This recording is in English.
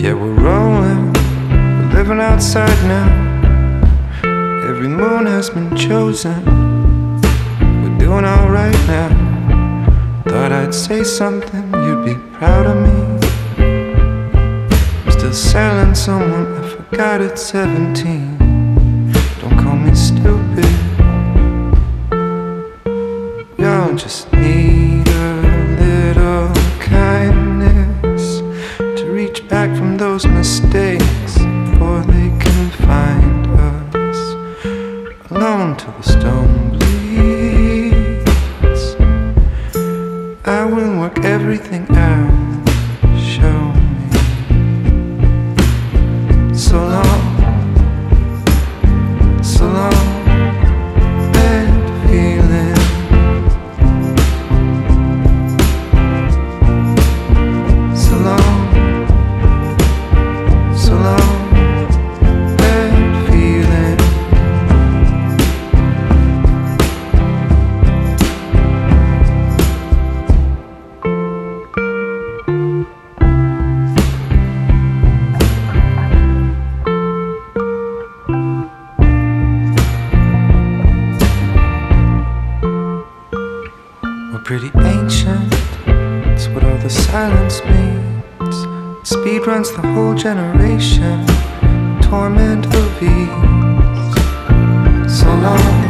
Yeah, we're rolling, we're living outside now. Every moon has been chosen. We're doing alright now. Thought I'd say something, you'd be proud of me. I'm still selling someone I forgot at 17. Don't call me stupid. We all just need a little kindness to reach back from those mistakes before they can find us. Alone till the stone bleeds. I will work everything out. Show me. So long, so long. Bad feeling. So long, so long. Bad feeling. We're pretty ancient, that's what all the silence means. Speed runs the whole generation, torment of ease. So long.